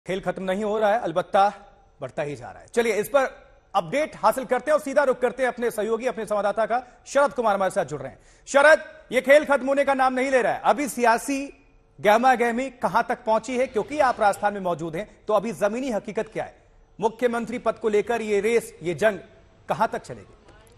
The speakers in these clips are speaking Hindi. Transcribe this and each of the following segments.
खेल खत्म नहीं हो रहा है, अलबत्ता बढ़ता ही जा रहा है। चलिए इस पर अपडेट हासिल करते हैं और सीधा रुख करते हैं अपने सहयोगी, अपने संवाददाता का। शरद कुमार हमारे साथ जुड़ रहे हैं। शरद, ये खेल खत्म होने का नाम नहीं ले रहा है। अभी सियासी गहमा गहमी कहां तक पहुंची है? क्योंकि आप राजस्थान में मौजूद हैं, तो अभी जमीनी हकीकत क्या है? मुख्यमंत्री पद को लेकर ये रेस, ये जंग कहां तक चलेगी?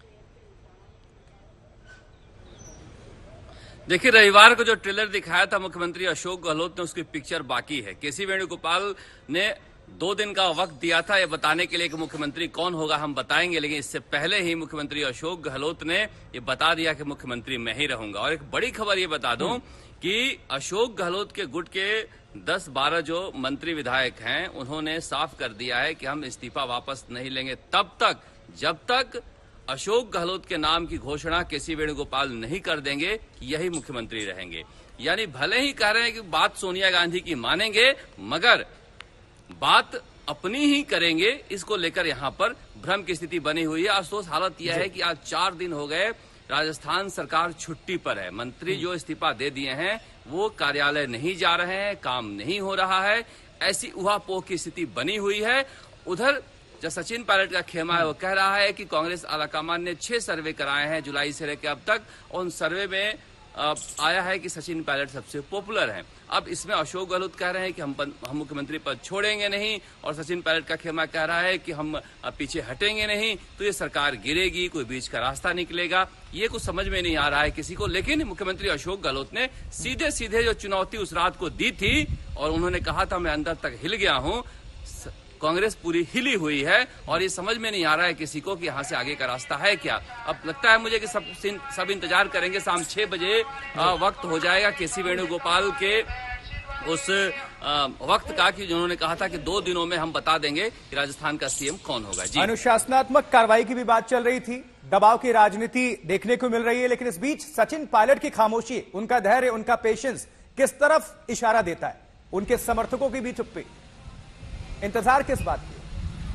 देखिए, रविवार को जो ट्रेलर दिखाया था मुख्यमंत्री अशोक गहलोत ने, उसकी पिक्चर बाकी है। केसी वेणुगोपाल ने 2 दिन का वक्त दिया था ये बताने के लिए कि मुख्यमंत्री कौन होगा हम बताएंगे, लेकिन इससे पहले ही मुख्यमंत्री अशोक गहलोत ने ये बता दिया कि मुख्यमंत्री मैं ही रहूंगा। और एक बड़ी खबर ये बता दूं कि अशोक गहलोत के गुट के 10-12 जो मंत्री विधायक हैं, उन्होंने साफ कर दिया है कि हम इस्तीफा वापस नहीं लेंगे तब तक जब तक अशोक गहलोत के नाम की घोषणा केसी वेणुगोपाल नहीं कर देंगे कि यही मुख्यमंत्री रहेंगे। यानी भले ही कह रहे हैं कि बात सोनिया गांधी की मानेंगे, मगर बात अपनी ही करेंगे। इसको लेकर यहां पर भ्रम की स्थिति बनी हुई है। अफसोस हालत यह है कि आज 4 दिन हो गए, राजस्थान सरकार छुट्टी पर है। मंत्री जो इस्तीफा दे दिए हैं वो कार्यालय नहीं जा रहे हैं, काम नहीं हो रहा है। ऐसी उहापोह की स्थिति बनी हुई है। उधर जो सचिन पायलट का खेमा है वो कह रहा है कि कांग्रेस आलाकमान ने 6 सर्वे कराए हैं जुलाई से लेकर अब तक, और उन सर्वे में आया है कि सचिन पायलट सबसे पॉपुलर हैं। अब इसमें अशोक गहलोत कह रहे हैं कि हम मुख्यमंत्री पद छोड़ेंगे नहीं, और सचिन पायलट का खेमा कह रहा है कि हम पीछे हटेंगे नहीं, तो ये सरकार गिरेगी, कोई बीच का रास्ता निकलेगा। ये कुछ समझ में नहीं आ रहा है किसी को। लेकिन मुख्यमंत्री अशोक गहलोत ने सीधे सीधे जो चुनौती उस रात को दी थी, और उन्होंने कहा था मैं अंदर तक हिल गया हूं, कांग्रेस पूरी हिली हुई है और ये समझ में नहीं आ रहा है किसी को कि यहां से आगे का रास्ता है क्या। अब लगता है मुझे कि सब इंतजार करेंगे, शाम 6 बजे वक्त हो जाएगा केसी वेणुगोपाल के उस वक्त का कि जिन्होंने कहा था कि 2 दिनों में हम बता देंगे कि राजस्थान का सीएम कौन होगा। जी, अनुशासनात्मक कार्रवाई की भी बात चल रही थी, दबाव की राजनीति देखने को मिल रही है, लेकिन इस बीच सचिन पायलट की खामोशी, उनका धैर्य, उनका पेशेंस किस तरफ इशारा देता है? उनके समर्थकों की भी चुप्पी, इंतजार किस बात की?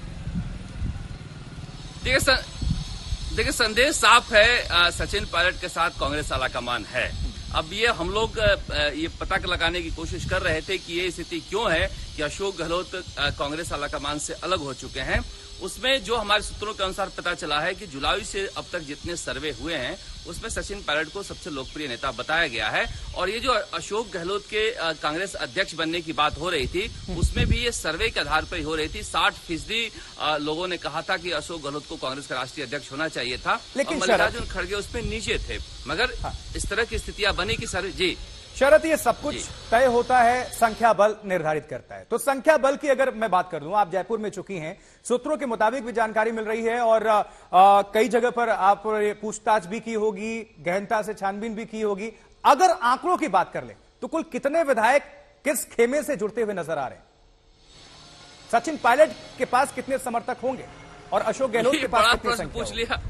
देखिए, संदेश साफ है, सचिन पायलट के साथ कांग्रेस आलाकमान है। अब ये हम लोग ये पता लगाने की कोशिश कर रहे थे कि ये स्थिति क्यों है कि अशोक गहलोत कांग्रेस आलाकमान से अलग हो चुके हैं। उसमें जो हमारे सूत्रों के अनुसार पता चला है कि जुलाई से अब तक जितने सर्वे हुए हैं उसमें सचिन पायलट को सबसे लोकप्रिय नेता बताया गया है। और ये जो अशोक गहलोत के कांग्रेस अध्यक्ष बनने की बात हो रही थी, उसमें भी ये सर्वे के आधार पर ही हो रही थी। 60% लोगों ने कहा था कि अशोक गहलोत को कांग्रेस का राष्ट्रीय अध्यक्ष होना चाहिए था, लेकिन मल्लिकार्जुन खड़गे उसमें नीचे थे। मगर इस तरह की स्थितियां बनी कि जी शरद, ये सब कुछ तय होता है, संख्या बल निर्धारित करता है। तो संख्या बल की अगर मैं बात कर दूं, आप जयपुर में चुकी हैं, सूत्रों के मुताबिक भी जानकारी मिल रही है और कई जगह पर आप पूछताछ भी की होगी, गहनता से छानबीन भी की होगी। अगर आंकड़ों की बात कर ले तो कुल कितने विधायक किस खेमे से जुड़ते हुए नजर आ रहे हैं? सचिन पायलट के पास कितने समर्थक होंगे और अशोक गहलोत के पास कितने संख्या? पूछ लिया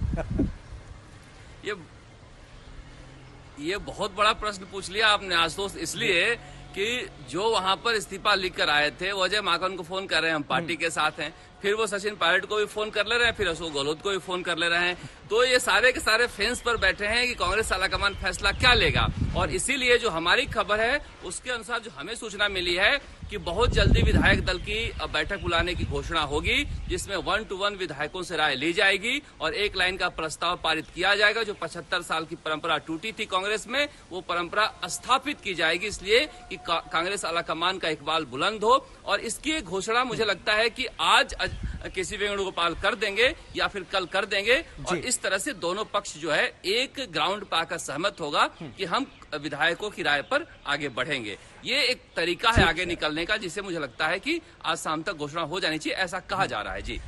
ये बहुत बड़ा प्रश्न पूछ लिया आपने आशुतोष, इसलिए कि जो वहां पर इस्तीफा लिख कर आए थे वो अजय माकन को फोन कर रहे हैं, हम पार्टी के साथ हैं। फिर वो सचिन पायलट को भी फोन कर ले रहे हैं, फिर अशोक गहलोत को भी फोन कर ले रहे हैं। तो ये सारे के सारे फेंस पर बैठे हैं कि कांग्रेस आलाकमान फैसला क्या लेगा। और इसीलिए जो हमारी खबर है उसके अनुसार जो हमें सूचना मिली है कि बहुत जल्दी विधायक दल की बैठक बुलाने की घोषणा होगी, जिसमें 1-to-1 विधायकों से राय ली जाएगी और एक लाइन का प्रस्ताव पारित किया जाएगा। जो 75 साल की परंपरा टूटी थी कांग्रेस में, वो परंपरा स्थापित की जाएगी, इसलिए कि कांग्रेस आलाकमान का इकबाल बुलंद हो। और इसकी घोषणा मुझे लगता है कि आज केसी वेणुगोपाल कर देंगे या फिर कल कर देंगे, और इस तरह से दोनों पक्ष जो है एक ग्राउंड पर आकर सहमत होगा कि हम विधायकों की राय पर आगे बढ़ेंगे। ये एक तरीका है आगे निकलने का, जिसे मुझे लगता है कि आज शाम तक घोषणा हो जानी चाहिए, ऐसा कहा जा रहा है। जी।